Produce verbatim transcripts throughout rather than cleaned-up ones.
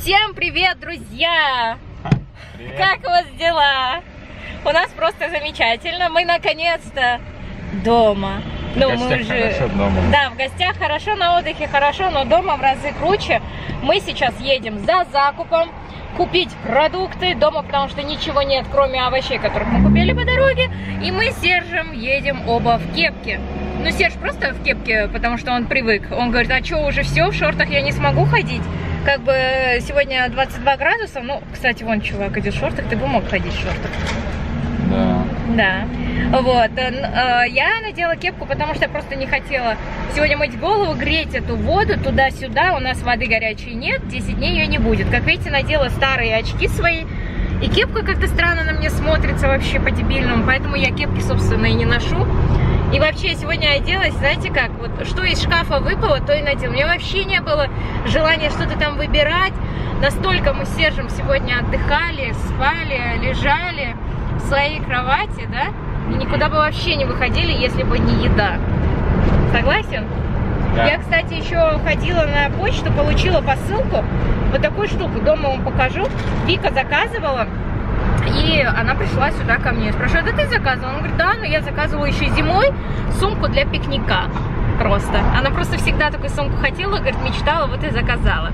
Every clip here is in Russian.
Всем привет, друзья! Привет. Как у вас дела? У нас просто замечательно. Мы наконец-то дома. Ну, в мы гостях уже... хорошо дома. Да, в гостях хорошо, на отдыхе хорошо, но дома в разы круче. Мы сейчас едем за закупом, купить продукты дома, потому что ничего нет, кроме овощей, которых мы купили по дороге. И мы с Сержем едем оба в кепке. Ну, Серж просто в кепке, потому что он привык. Он говорит, а что, уже все, в шортах я не смогу ходить? Как бы сегодня двадцать два градуса. Ну, кстати, вон чувак идет в шортах, ты бы мог ходить в шортах. Да. Да. Вот. Я надела кепку, потому что я просто не хотела сегодня мыть голову, греть эту воду туда-сюда. У нас воды горячей нет, десять дней ее не будет. Как видите, надела старые очки свои. И кепка как-то странно на мне смотрится вообще по-дебильному. Поэтому я кепки, собственно, и не ношу. И вообще, я сегодня оделась, знаете как, вот что из шкафа выпало, то и надела. У меня вообще не было желания что-то там выбирать. Настолько мы с Сержем сегодня отдыхали, спали, лежали в своей кровати, да? И никуда бы вообще не выходили, если бы не еда. Согласен? Да. Я, кстати, еще ходила на почту, получила посылку. Вот такую штуку, дома вам покажу. Вика заказывала. И она пришла сюда ко мне. Спрашиваю, да ты заказывала? Он говорит, да, но я заказывала еще зимой сумку для пикника. Просто. Она просто всегда такую сумку хотела, говорит, мечтала, вот и заказала.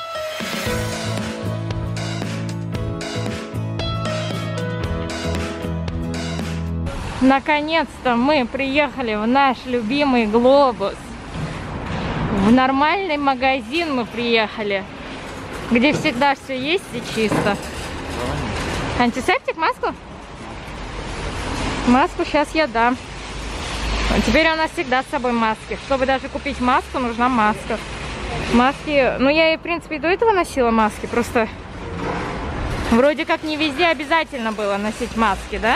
Наконец-то мы приехали в наш любимый Глобус. В нормальный магазин мы приехали, где всегда все есть и чисто. Антисептик, маску? Маску сейчас я дам. Теперь у нас всегда с собой маски. Чтобы даже купить маску, нужна маска. Маски, ну я и в принципе и до этого носила маски, просто вроде как не везде обязательно было носить маски, да?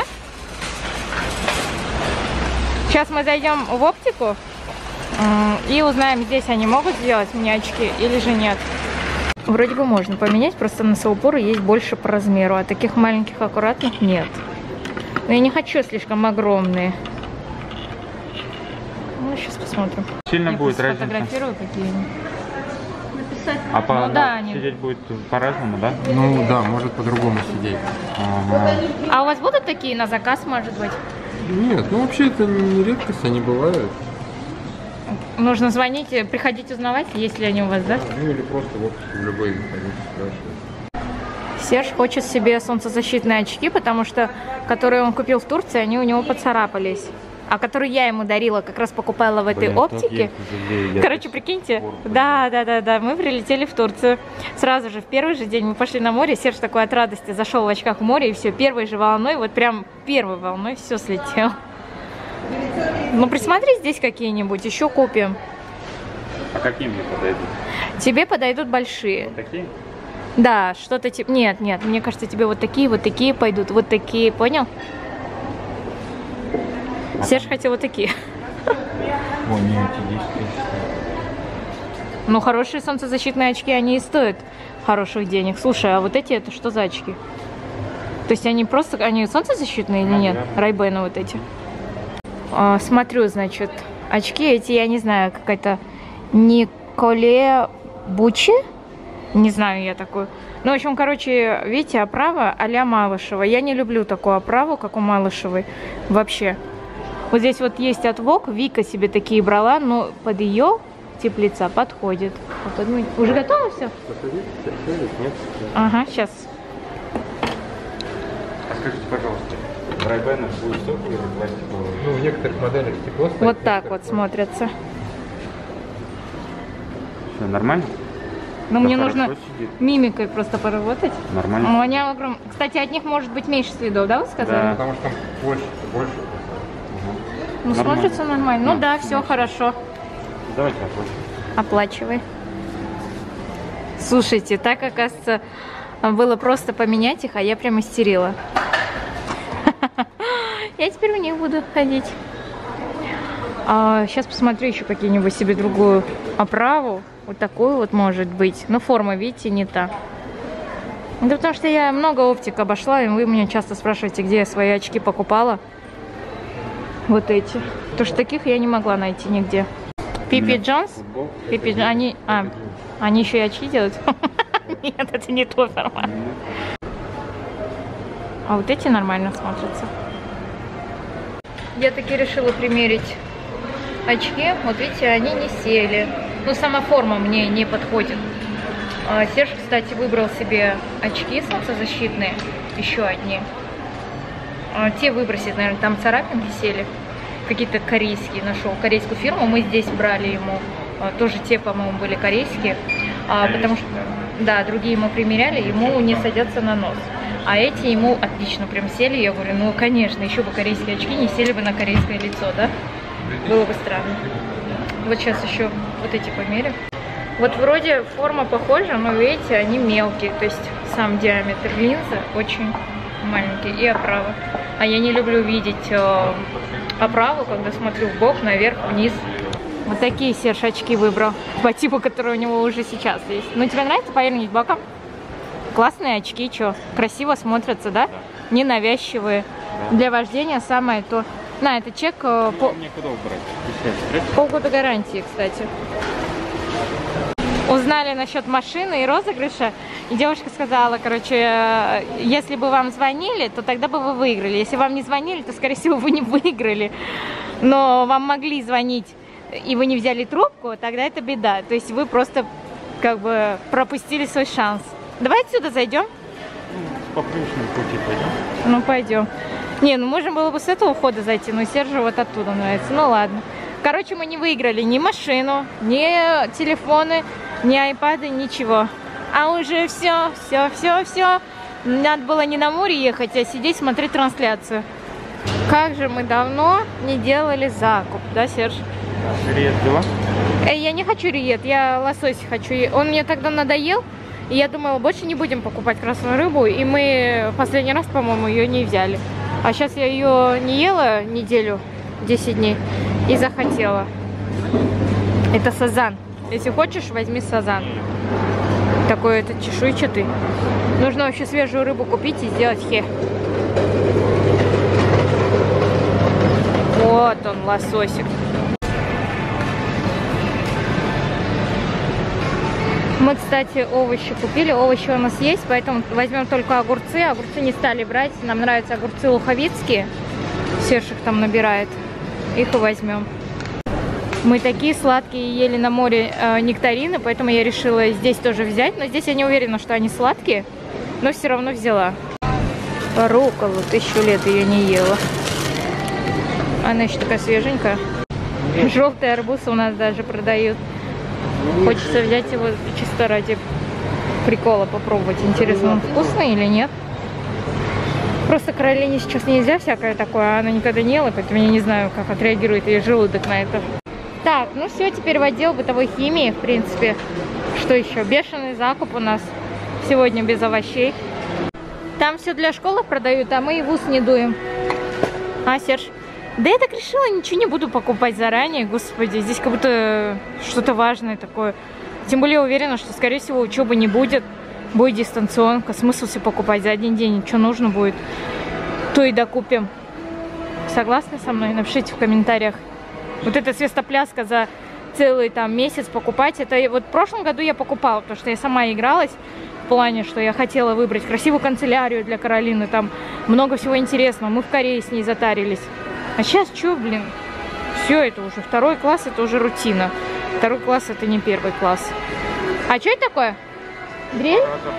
Сейчас мы зайдем в оптику и узнаем, здесь они могут сделать мне очки или же нет. Вроде бы можно поменять, просто носоупоры есть больше по размеру, а таких маленьких аккуратных нет. Но я не хочу слишком огромные. Ну, сейчас посмотрим. Сильно я будет разница? Фотографирую, какие они. А по, ну, да, они... сидеть будет по-разному, да? Ну да, может по-другому сидеть. Ага. А у вас будут такие на заказ, может быть? Нет, ну вообще это не редкость, они бывают. Нужно звонить, приходить узнавать, есть ли они у вас, да? Ну или просто в оптику в любой спрашивать. Серж хочет себе солнцезащитные очки, потому что, которые он купил в Турции, они у него поцарапались. А которые я ему дарила, как раз покупала в этой Блин, оптике. Короче, прикиньте, да, да, да, да, мы прилетели в Турцию. Сразу же, в первый же день мы пошли на море. Серж такой от радости зашел в очках в море, и все, первой же волной, вот прям первой волной все слетело. Ну, присмотри здесь какие-нибудь, еще купим. А какие мне подойдут? Тебе подойдут большие. Вот такие? Да, что-то типа... Нет, нет, мне кажется, тебе вот такие, вот такие пойдут, вот такие, понял? А Серж хотел вот такие. О, нет, здесь. Ну, хорошие солнцезащитные очки, они и стоят хороших денег. Слушай, а вот эти, это что за очки? То есть они просто... Они солнцезащитные или нет? Райбены вот эти. А, смотрю, значит, очки эти, я не знаю, какая-то Николе Бучи. Не знаю я такую. Ну, в общем, короче, видите, оправа а-ля Малышева. Я не люблю такую оправу, как у Малышевой. Вообще. Вот здесь вот есть отвок. Вика себе такие брала, но под ее тип лица подходит. Вот, уже готово все? Ага, сейчас. А скажите, пожалуйста, в райбенах будет стекло или пластиковое? Ну, в некоторых моделях стекло стоит. Вот так вот смотрятся. Все нормально? Ну, мне нужно сидит. мимикой просто поработать. Нормально. Ну, они огром... Кстати, от них может быть меньше следов, да, вы сказали? Да. Потому что там больше, больше. Ну, нормально. Смотрится нормально. Ну, ну да, все хорошо. Давайте оплачивай. Оплачивай. Слушайте, так, оказывается, было просто поменять их, а я прям истерила. Я теперь в них буду ходить. Сейчас посмотрю еще какие-нибудь себе другую оправу. Вот такую вот может быть. Но форма, видите, не та. Да потому что я много оптик обошла, и вы меня часто спрашиваете, где я свои очки покупала. Вот эти. Потому что таких я не могла найти нигде. Пипи Джонс? Пипи, они, а, они еще и очки делают? Нет, это не тот формат. А вот эти нормально смотрятся. Я таки решила примерить очки. Вот видите, они не сели. Но сама форма мне не подходит. Серж, кстати, выбрал себе очки солнцезащитные. Еще одни. Те выбросит, наверное, там царапинки сели. Какие-то корейские нашел. Корейскую фирму мы здесь брали ему. Тоже те, по-моему, были корейские. А, потому что, да, другие мы примеряли, ему не садятся на нос. А эти ему отлично прям сели. Я говорю, ну, конечно, еще бы корейские очки не сели бы на корейское лицо, да? Было бы странно. Вот сейчас еще вот эти померю. Вот вроде форма похожа, но видите, они мелкие. То есть сам диаметр линзы очень маленький. И оправа. А я не люблю видеть э, оправу, когда смотрю в бок, наверх, вниз. Вот такие Серж очки выбрал. По типу, которые у него уже сейчас есть. Ну, тебе нравится повернуть боком? Классные очки, что? Красиво смотрятся, да? Ненавязчивые. Да. Для вождения самое то. На, это чек... Э, по... Мне куда убрать? Полгода гарантии, кстати. Узнали насчет машины и розыгрыша. И девушка сказала, короче, если бы вам звонили, то тогда бы вы выиграли. Если вам не звонили, то, скорее всего, вы не выиграли. Но вам могли звонить, и вы не взяли трубку, тогда это беда. То есть вы просто как бы пропустили свой шанс. Давай отсюда зайдем. По привычному пути пойдем. Ну, пойдем. Не, ну можно было бы с этого входа зайти, но Сержу вот оттуда нравится. Ну, ладно. Короче, мы не выиграли ни машину, ни телефоны, ни айпады, ничего. А уже все, все, все, все. Надо было не на море ехать, а сидеть смотреть трансляцию. Как же мы давно не делали закуп, да, Серж? Риет взяла? Эй, я не хочу риет, я лосось хочу. Он мне тогда надоел, и я думала, больше не будем покупать красную рыбу. И мы в последний раз, по-моему, ее не взяли. А сейчас я ее не ела неделю, десять дней, и захотела. Это сазан. Если хочешь, возьми сазан. Такой этот чешуйчатый. Нужно вообще свежую рыбу купить и сделать хе. Вот он, лососик. Мы, кстати, овощи купили. Овощи у нас есть, поэтому возьмем только огурцы. Огурцы не стали брать. Нам нравятся огурцы луховицкие. Серж их там набирает. Их и возьмем. Мы такие сладкие ели на море э, нектарины, поэтому я решила здесь тоже взять. Но здесь я не уверена, что они сладкие, но все равно взяла. Рукколу, тысячу лет ее не ела. Она еще такая свеженькая. Желтый арбуз у нас даже продают. Хочется взять его чисто ради прикола попробовать. Интересно, он вкусный или нет? Просто Каролине сейчас нельзя всякое такое, она никогда не ела, поэтому я не знаю, как отреагирует ее желудок на это. Так, ну все, теперь в отдел бытовой химии, в принципе. Что еще? Бешеный закуп у нас сегодня без овощей. Там все для школы продают, а мы и в ус не дуем. А, Серж? Да я так решила, ничего не буду покупать заранее, господи. Здесь как будто что-то важное такое. Тем более уверена, что, скорее всего, учебы не будет. Будет дистанционка. Смысл все покупать за один день. Что нужно будет, то и докупим. Согласны со мной? Напишите в комментариях. Вот эта свистопляска за целый там месяц покупать. Это вот в прошлом году я покупала, потому что я сама игралась. В плане, что я хотела выбрать красивую канцелярию для Каролины. Там много всего интересного. Мы в Корее с ней затарились. А сейчас что, блин? Все, это уже второй класс, это уже рутина. Второй класс, это не первый класс. А что это такое? Дрель?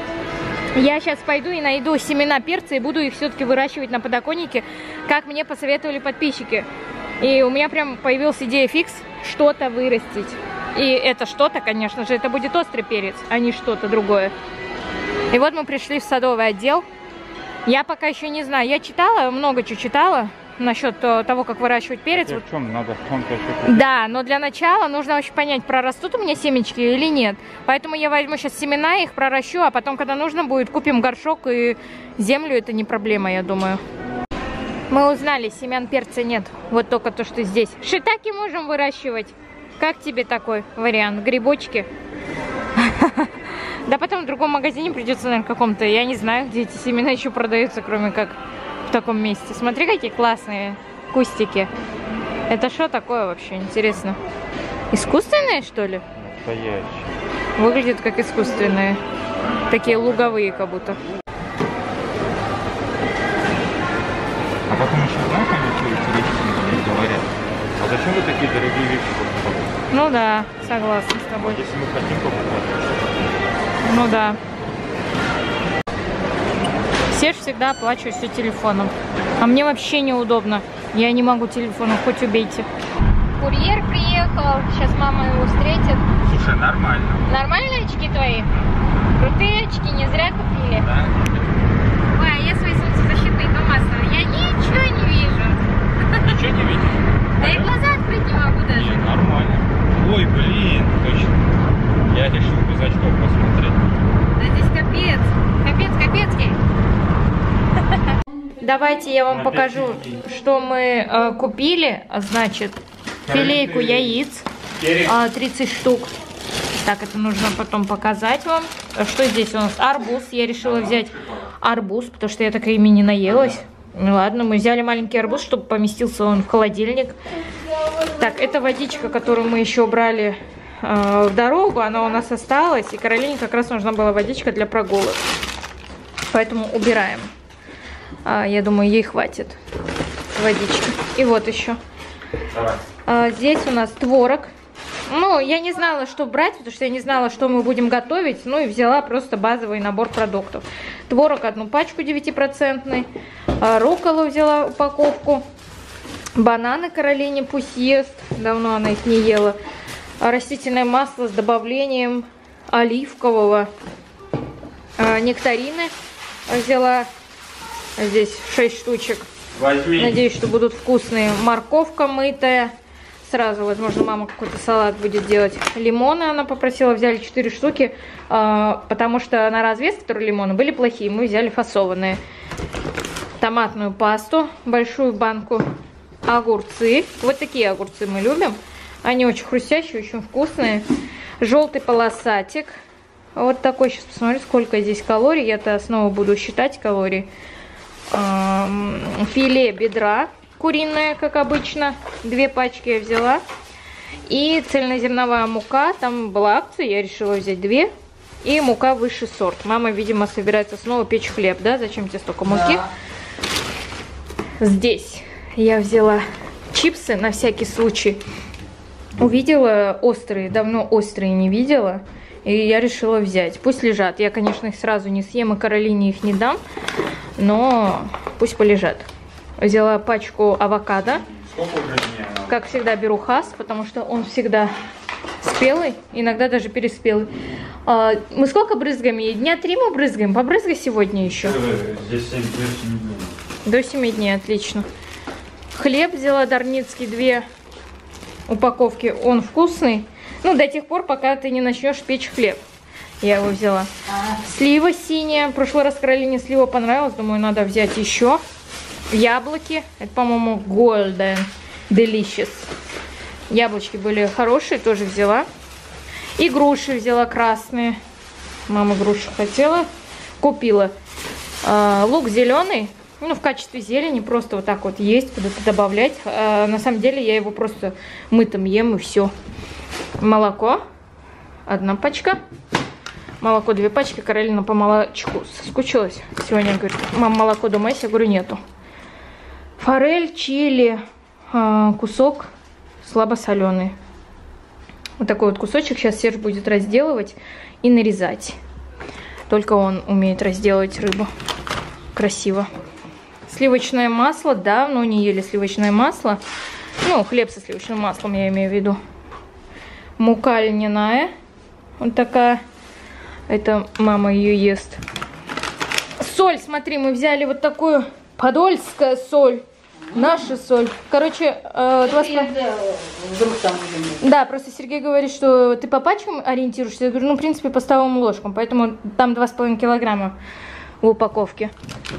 Я сейчас пойду и найду семена перца и буду их все-таки выращивать на подоконнике, как мне посоветовали подписчики. И у меня прям появилась идея фикс что-то вырастить. И это что-то, конечно же, это будет острый перец, а не что-то другое. И вот мы пришли в садовый отдел. Я пока еще не знаю. Я читала, много чего читала насчет того, как выращивать перец. В чем надо? В чем-то еще... Да, но для начала нужно вообще понять, прорастут у меня семечки или нет. Поэтому я возьму сейчас семена, их проращу, а потом, когда нужно будет, купим горшок и землю. Это не проблема, я думаю. Мы узнали, семян перца нет. Вот только то, что здесь. Шитаки можем выращивать. Как тебе такой вариант? Грибочки? Да потом в другом магазине придется, наверное, каком-то. Я не знаю, где эти семена еще продаются, кроме как в таком месте. Смотри, какие классные кустики. Это что такое вообще? Интересно. Искусственные, что ли? Настоящие. Выглядит как искусственные. Такие луговые как будто. А потом еще, знаешь, они что интересно говорят? А зачем вы такие дорогие вещи покупаете? Ну да, согласна с тобой. Если мы хотим покупать, то Ну да. Все же всегда оплачивают все телефоном. А мне вообще неудобно. Я не могу телефоном, хоть убейте. Курьер приехал. Сейчас мама его встретит. слушай, нормально. Нормальные очки твои? Крутые очки, не зря купили. Да? Ой, а я свои солнцезащитные помазала. Я ничего не вижу. Ничего не видишь? Да и глаза открыть не могу даже. Не, нормально. Ой, блин, точно. Я решил без очков посмотреть. Да здесь капец. Капец, капецкий. Давайте я вам покажу, что мы э, купили. Значит, филейку яиц. э, тридцать штук. Так, это нужно потом показать вам. Что здесь у нас? Арбуз. Я решила взять арбуз, потому что я так ими не наелась. Ну ладно, мы взяли маленький арбуз, чтобы поместился он в холодильник. Так, это водичка, которую мы еще брали э, в дорогу. Она у нас осталась. И Каролине как раз нужна была водичка для прогулок. Поэтому убираем. А, я думаю, ей хватит водички. И вот еще. А, здесь у нас творог. Ну, я не знала, что брать, потому что я не знала, что мы будем готовить. Ну, и взяла просто базовый набор продуктов. Творог одну пачку девятипроцентный. А, рукколу взяла упаковку. Бананы Каролине пусть ест. Давно она их не ела. А, растительное масло с добавлением оливкового. А, нектарины взяла. Здесь шесть штучек. Возьми. Надеюсь, что будут вкусные. Морковка мытая. Сразу, возможно, мама какой-то салат будет делать. Лимоны она попросила, взяли четыре штуки, потому что на развес, которые лимоны, были плохие. Мы взяли фасованные. Томатную пасту, большую банку. Огурцы. Вот такие огурцы мы любим. Они очень хрустящие, очень вкусные. Желтый полосатик. Вот такой. Сейчас посмотрю, сколько здесь калорий. Я-то снова буду считать калории. Филе бедра куриное, как обычно. Две пачки я взяла. И цельнозерновая мука. Там была акция, я решила взять две. И мука высший сорт. Мама, видимо, собирается снова печь хлеб, да? Зачем тебе столько муки? Да. Здесь я взяла чипсы на всякий случай. Увидела острые, давно острые не видела. И я решила взять. Пусть лежат. Я, конечно, их сразу не съем, и Каролине их не дам. Но пусть полежат. Взяла пачку авокадо. Сколько уже дней? Как всегда беру хас, потому что он всегда спелый, иногда даже переспелый. А, мы сколько брызгаем? Дня три мы брызгаем. Побрызгай сегодня еще. Здесь семь дней. До семи дней, отлично. Хлеб взяла дарницкий, две упаковки. Он вкусный. Ну, до тех пор, пока ты не начнешь печь хлеб. Я его взяла. Слива синяя. В прошлый раз Каролине слива понравилась. Думаю, надо взять еще. Яблоки. Это, по-моему, Golden Delicious. Яблочки были хорошие. Тоже взяла. И груши взяла красные. Мама груши хотела. Купила. А, лук зеленый. Ну, в качестве зелени. Просто вот так вот есть. Куда-то добавлять. А, на самом деле, я его просто мытым ем и все. Молоко. Одна пачка. Молоко две пачки. Каролина по молочку соскучилась. Сегодня говорит, мам, молоко дома есть? Я говорю, нету. Форель, чили, кусок слабосоленый. Вот такой вот кусочек. Сейчас Серж будет разделывать и нарезать. Только он умеет разделывать рыбу. Красиво. Сливочное масло. Давно не ели сливочное масло. Ну, хлеб со сливочным маслом я имею в виду. Мука льняная. Вот такая. Это мама ее ест. Соль, смотри, мы взяли вот такую подольская соль. Наша соль. Короче, э, два с... Да, просто Сергей говорит, что ты по пачкам ориентируешься. Я говорю, ну, в принципе, по столовым ложкам. Поэтому там два с половиной килограмма в упаковке.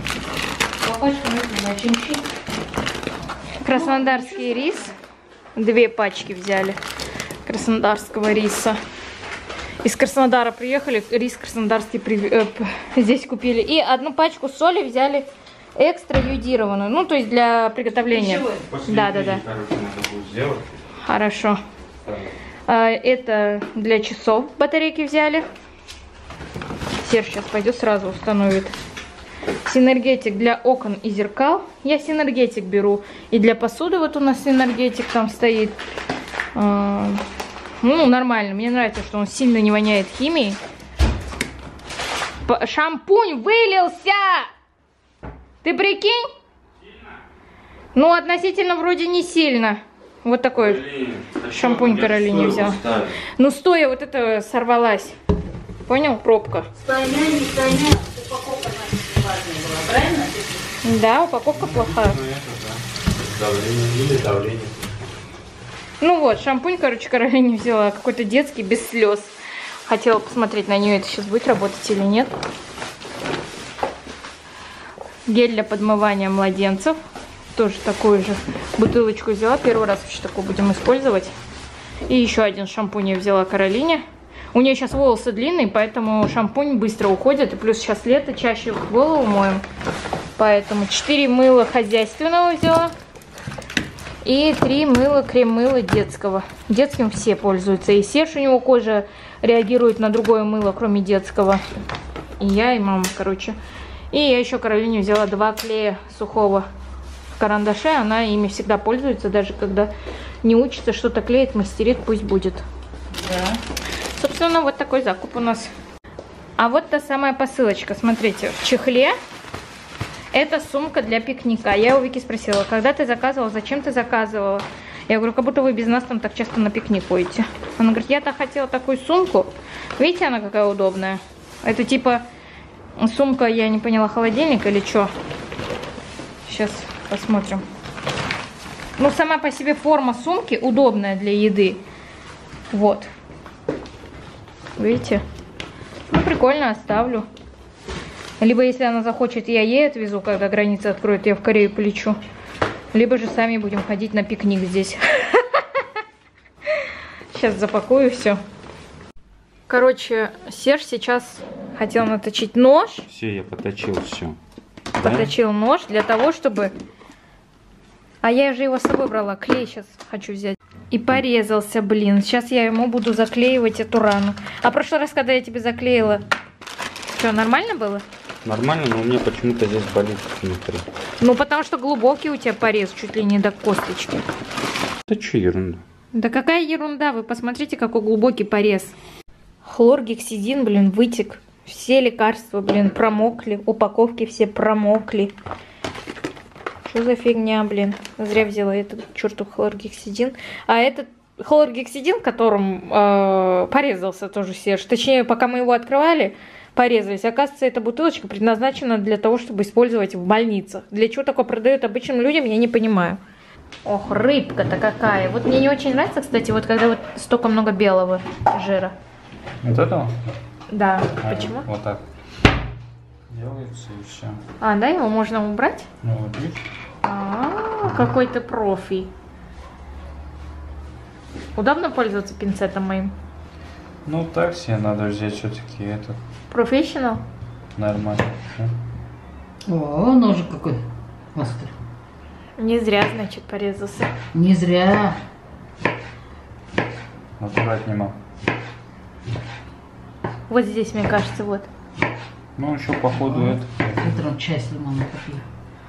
Краснодарский рис. Две пачки взяли краснодарского риса. Из Краснодара приехали, рис краснодарский при... э, здесь купили. И одну пачку соли взяли экстра йодированную. Ну, то есть для приготовления. Да, да, да. Хорошо. А, это для часов батарейки взяли. Серж сейчас пойдет сразу установит. Синергетик для окон и зеркал. Я синергетик беру. И для посуды вот у нас синергетик там стоит. Ну, нормально. Мне нравится, что он сильно не воняет химией. Шампунь вылился! Ты прикинь? Сильно? Ну, относительно вроде не сильно. Вот такой Блин, шампунь Каролине взял. Ну, стоя, вот это сорвалась. Понял? Пробка. Стойня, не стойня. Упаковка важная была, правильно? Да, упаковка плохая. Ну, это, да. Давление или давление. Ну вот, шампунь, короче, Каролине взяла. Какой-то детский, без слез. Хотела посмотреть на нее, это сейчас будет работать или нет. Гель для подмывания младенцев. Тоже такую же бутылочку взяла. Первый раз вообще такую будем использовать. И еще один шампунь я взяла Каролине. У нее сейчас волосы длинные, поэтому шампунь быстро уходит. И плюс сейчас лето, чаще голову моем. Поэтому четыре мыла хозяйственного взяла. И три мыла, крем-мыла детского. Детским все пользуются. И Серж, у него кожа реагирует на другое мыло, кроме детского. И я, и мама, короче. И я еще Каролине взяла два клея сухого в карандаше. Она ими всегда пользуется, даже когда не учится что-то клеить, мастерит, пусть будет. Да. Собственно, вот такой закуп у нас. А вот та самая посылочка. Смотрите, в чехле. Это сумка для пикника. Я у Вики спросила, когда ты заказывала, зачем ты заказывала? Я говорю, как будто вы без нас там так часто на пикник ходите. Она говорит, я-то хотела такую сумку. Видите, она какая удобная. Это типа сумка, я не поняла, холодильник или что? Сейчас посмотрим. Ну, сама по себе форма сумки удобная для еды. Вот. Видите? Ну, прикольно, оставлю. Либо, если она захочет, я ей отвезу, когда граница откроет, я в Корею полечу. Либо же сами будем ходить на пикник здесь. Сейчас запакую все. Короче, Серж сейчас хотел наточить нож. Все, я поточил все. Поточил нож для того, чтобы... А я же его с собой брала. Клей сейчас хочу взять. И порезался, блин. Сейчас я ему буду заклеивать эту рану. А в прошлый раз, когда я тебе заклеила, что, нормально было? Нормально, но у меня почему-то здесь болит внутри. Ну, потому что глубокий у тебя порез, чуть ли не до косточки. Это что ерунда? Да какая ерунда, вы посмотрите, какой глубокий порез. Хлоргексидин, блин, вытек. Все лекарства, блин, промокли. Упаковки все промокли. Что за фигня, блин? Зря взяла этот чертов хлоргексидин. А этот хлоргексидин, которым э, порезался тоже Серж, точнее, пока мы его открывали, порезались. Оказывается, эта бутылочка предназначена для того, чтобы использовать в больницах. Для чего такое продают обычным людям, я не понимаю. Ох, рыбка-то какая. Вот мне не очень нравится, кстати, вот когда вот столько много белого жира. Вот этого? Да. А, почему? Вот так. Делается и все. А, да, его можно убрать? Ну вот видишь? А, какой ты профи. Удобно пользоваться пинцетом моим? Ну так себе надо взять все-таки этот. Профессионал? Нормально. О, ножик какой острый. Не зря, значит, порезался. Не зря. Аккуратнее, мам. Вот здесь, мне кажется, вот. Ну еще походу это. Утром чай с лимоном попью.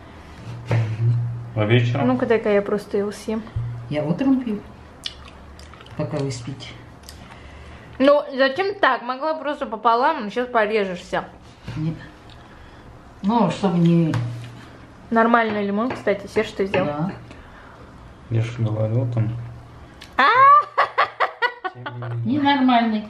А вечером? Ну-ка, дай-ка я просто его съем. Я утром пью, пока вы спите. Ну, зачем так? Могла просто пополам, но сейчас порежешься. Нет. Ну, чтобы не... Нормальный лимон, кстати, все что сделал. Да. Я же говорил там. Ненормальный.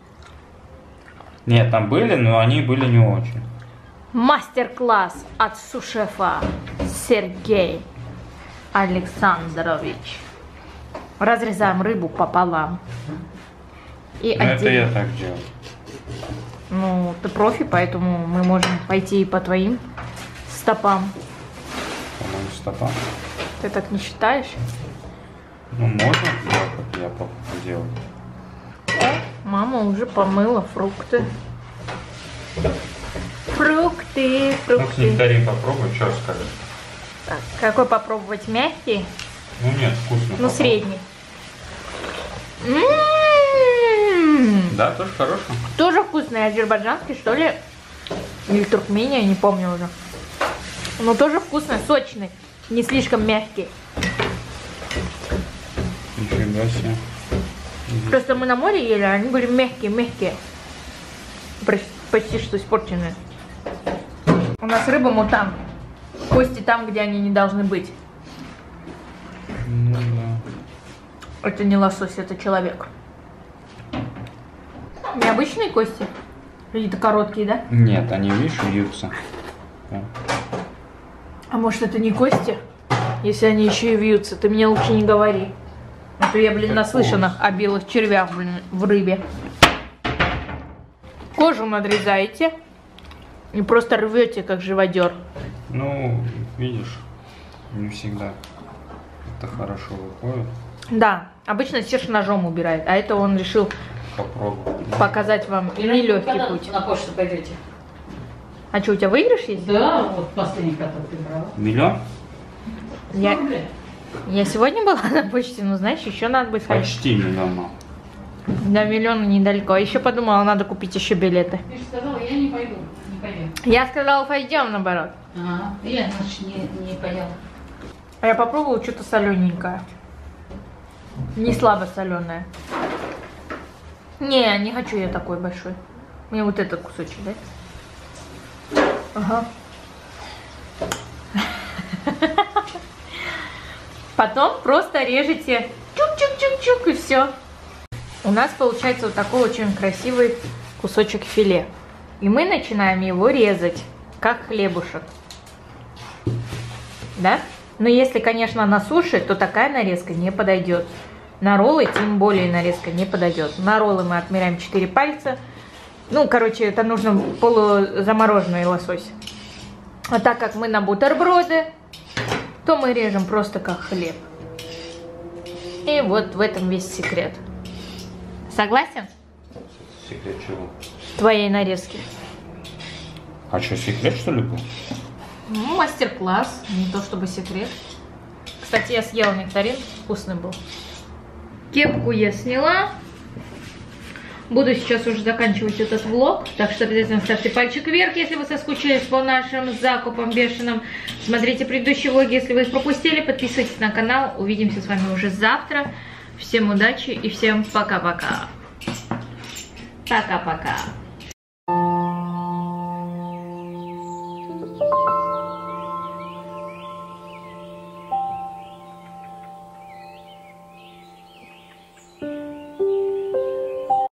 Нет, там были, но они были не очень. Мастер-класс от сушефа Сергей Александрович. Разрезаем рыбу пополам. И Ну, это отдельно. я так делал. Ну, ты профи, поэтому мы можем пойти и по твоим стопам. По моим стопам. Ты так не считаешь? Ну, можно сделать, как я папа делал. Мама уже помыла фрукты. Фрукты, Ну, с фрукты. нектарин попробуй, что скажешь? Так, какой попробовать? Мягкий? Ну нет, вкусно. Ну, попробуй. средний. М-м-м. Да, тоже хороший. Тоже вкусный, азербайджанский, что ли? Или в Туркмении, я не помню уже. Но тоже вкусный, сочный, не слишком мягкий. Нифига себе. Просто мы на море ели, а они были мягкие-мягкие. Почти что испорченные. У нас рыба мутант. Кости там, где они не должны быть. Ну да. Это не лосось, это человек. Необычные кости? Какие-то короткие, да? Нет, они, видишь, вьются. Да. А может, это не кости? Если они еще и вьются, ты мне лучше не говори. А то я, блин, наслышана о белых червях, блин, в рыбе. Кожу надрезаете и просто рвете, как живодер. Ну, видишь, не всегда это хорошо выходит. Да, обычно Серж ножом убирает, а это он решил Попробуй. показать вам нелегкий путь. На почту пойдете? А что, у тебя выигрыш есть? Да, вот последний, который ты брала. Миллион? Я, я сегодня была на почте, но знаешь, еще надо будет ходить. Почти миллион. До миллиона недалеко. А еще подумала, надо купить еще билеты. Ты же сказала, я не пойду, не пойдем. Я сказала, пойдем наоборот. Ага, я, значит, не, не поела. А я попробовала что-то солененькое. Не слабо соленое. Не, не хочу я такой большой. Мне вот этот кусочек, да? Ага. Потом просто режете чук-чук-чук-чук и все. У нас получается вот такой очень красивый кусочек филе. И мы начинаем его резать, как хлебушек. Да? Но если, конечно, на суше, то такая нарезка не подойдет. На роллы тем более нарезка не подойдет. На роллы мы отмеряем четыре пальца. Ну, короче, это нужно полузамороженный лосось. А так как мы на бутерброды, то мы режем просто как хлеб. И вот в этом весь секрет. Согласен? Секрет чего? Твоей нарезки. А что, секрет что ли был? Ну, мастер-класс, не то чтобы секрет. Кстати, я съела нектарин, вкусный был. Кепку я сняла. Буду сейчас уже заканчивать этот влог, так что обязательно ставьте пальчик вверх, если вы соскучились по нашим закупам бешеным. Смотрите предыдущие влоги, если вы их пропустили. Подписывайтесь на канал. Увидимся с вами уже завтра. Всем удачи и всем пока-пока. Пока-пока.